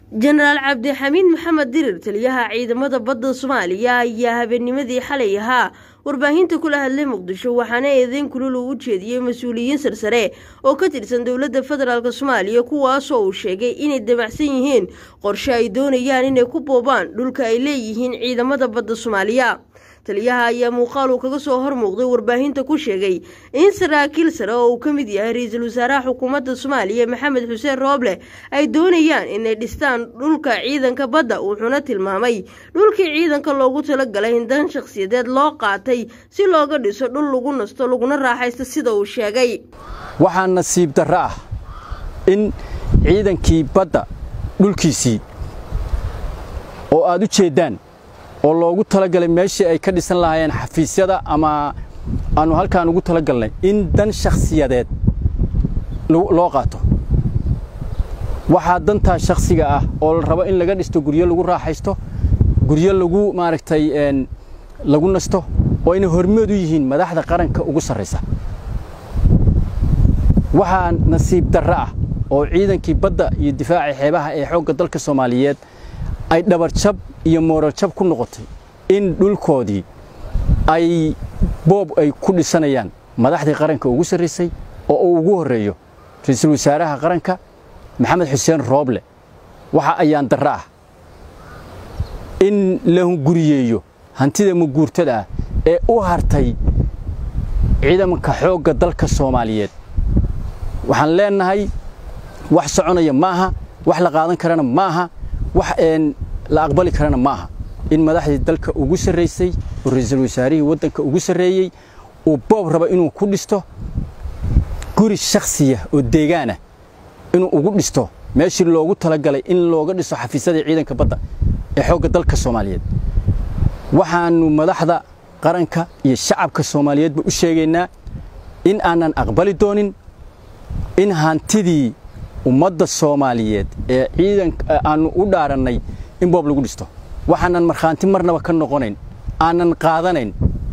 jenaraal cabdixamiid maxamed dirir taliyaha ciidamada badda Soomaaliya ayaa habeennimadii xalay ahaa warbaahinta kula hadlay Muqdisho waxaana eedayn kulul u jeediyay mas'uuliyiin sarsare oo ka tirsan dawladda federaalka Soomaaliya kuwaas oo sheegay inay dabacsan yihiin qorshe ay doonayaan inay ku boobaan dhulka ay leeyihiin ciidamada badda Soomaaliya. taliyaha ayaa muuqaal uu kaga soo hormuuqday warbaahinta ku sheegay in saraakiil sare oo uu ka mid yahay ra'iisul wasaaraha xukuumadda Soomaaliya Maxamed Xuseen Rooble ay doonayaan inay dhistaan dhulka ciidanka badda wuxuuna tilmaamay dhulkii ciidanka loogu talagalay in dan shakhsiyadeed loo qaatay si looga dhiso dhul lagu nasto laguna raaxaysto sida uu sheegay. waxaa nasiib darro ah in ciidankii badda dhulkiisii oo aad u jeedaan oo loogu talagalay meeshii ay ka dhisan lahaayeen xafiisyada ama aanu halkaan ugu talagalnay in dan shakhsiyadeed loo qaato. waxaa dantaa shakhsiga ah oo la rabo in laga dhisto guryo lagu raaxaysto, guryo lagu lagu nasto oo inay hormood u yihiin madaxda qaranka ugu sarreysa. waxaa nasiib darro ah oo ciidankii badda iyo difaaca xeebaha ee xoogga dalka Soomaaliyeed ay dhabar jab iyo moral jab ku noqotay in dhulkoodii ay boob ay ku dhisanayaan madaxda qaranka ugu sarreysay oo ugu horeeyo ra'iisul wasaaraha qaranka Maxamed Xuseen Rooble. waxa ayaan darro ah in la hunguriyeeyo hantida muguurtada ee u hartay ciidanka xoogga dalka Soomaaliyeed. waxaan leenahay wax soconaya maaha, wax la qaadan karana maaha, wax la aqbali karana maaha in madaxda dalka ugu sarreysay oo ra'iisul wasaarihii wadanka ugu sarreeyay uu boob raba inuu ku dhisto guri shakhsiya oo deegaan ah inuu ugu dhisto meeshii loogu talagalay in looga dhiso xafiisyada ciidanka badda ee xoogga dalka Soomaaliyeed. waxaanu madaxda qaranka iyo shacabka Soomaaliyeedba u sheegaynaa in aanan aqbali doonin in hantidii ummadda Soomaaliyeed ee ciidanka aanu u dhaaranay in boob lagu dhisto. waxaanan marxaanti marnaba ka noqonayn, aanan qaadanayn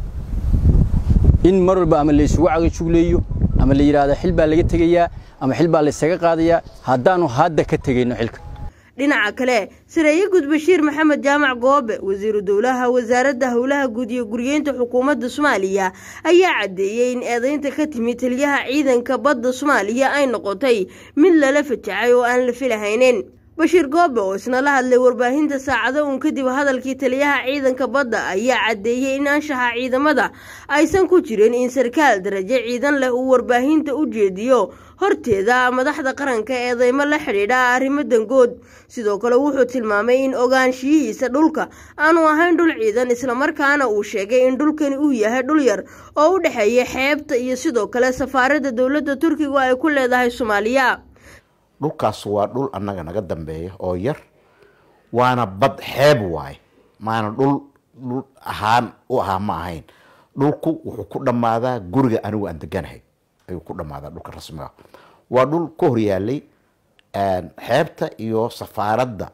in mar walba ama la isugu cagajugleeyo ama la yiraahdo xil baa laga tagayaa ama xil baa la isaga qaadayaa haddaanu hadda ka tagayno xilka. dhinaca kale sareeye gud Bashiir Maxamed Jaamac Goobe wasiiru dawlaha wasaaradda howlaha guud iyo guryeynta xukuumadda Soomaaliya ayaa cadeeyay in eedaynta ka timid taliyaha ciidanka badda Soomaaliya ay noqotay mid lala fajacay oo aan la filahaynin. Bashiir Goobe oo isna la hadlay warbaahinta saacado kadib hadalkii taliyaha ciidanka badda ayaa cadeeyay in anshaxa ciidamada aysan ku jirin in sarkaal darajo ciidan leh uu warbaahinta u jeediyo horteeda madaxda qaranka eedeymo la xiriira arrimo dangood. sidoo kale wuxuu tilmaamay in ogaanshihiisa dhulka aanu ahayn dhul ciidan isla markaana uu sheegay in dhulkani uu yahay dhul yar oo u dhaxeeya xeebta iyo sidoo kale safaaradda dawladda Turkiga ay ku leedahay Soomaaliya. dhulkaas waa dhul annaga naga dambeeya oo yar waana bad xeeb waay maana dhul ahaan u ahaa ma ahayn. dhulku wuxuu ku dhamaadaa guriga anigu aan deganahay ayuu ku dhamaadaa dhulka rasmiga. waa dhul ka hor yaalay xeebta iyo safaaradda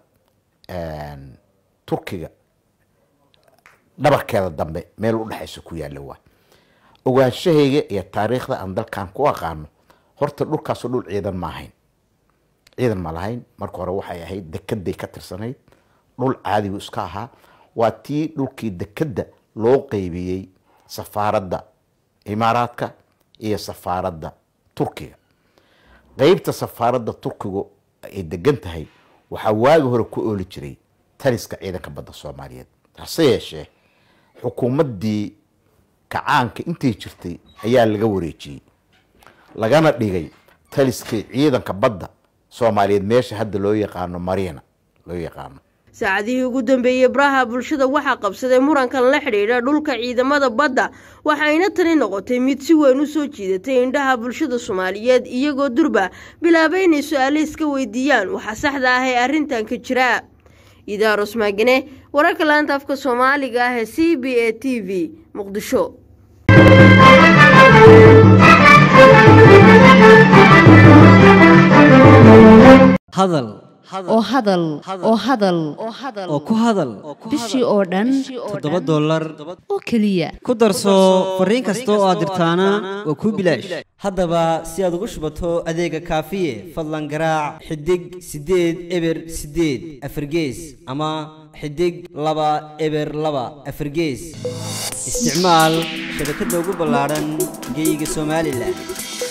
Turkiga dhabarkeeda dambe meel u dhaxaysa ku yaala waa. ogaanshahayga iyo taariikhda aan dalkan ku aqaano horta dhulkaas dhul ciidan ma ahayn, ciidan ma lahayn. marka hore waxay ahayd dekeday ka tirsanayd, dhul caadi u iska ahaa. waa tii dhulkii dekeda loo qaybiyay safaaradda Imaaraadka iyo safaaradda Turkiga. qaybta safaaradda Turkiga ay degan tahay waxa waagi hore ku ooli jiray taliska ciidanka badda Soomaaliyeed. hase yeeshee xukuumaddii kacaanka intay jirtay ayaa laga wareejiyay lagana dhigay taliska ciidanka badda Soomaaliyeed meesha hadda loo yaqaano Marina loo yaqaano. saacadihii ugu dambeeyay baraha bulshada waxaa qabsaday murankan la xiriira dhulka ciidamada badda waxayna tani noqotay mid si weyn u soo jiidatay indhaha bulshada Soomaaliyeed iyagoo durba bilaabay inay su'aalo iska weydiiyaan waxa saxda ah ee arrintan ka jira. Idaaros Maagane wararka laanta afka Soomaaliga ah ee CBA TV Muqdisho. hadal oo hadal oo hadal oo ku hadal bishii oo dhan $7 oo keliya ku darso fariin kasta oo aad dirtaana waa ku bilaash haddaba si aad ugu shubato adeega kaafiye fadlan garaac xidig 8 eber 8 afargees ama xidig 2 eber 2 afargees isticmaal shabakadda ugu ballaaran geyga Soomaaliland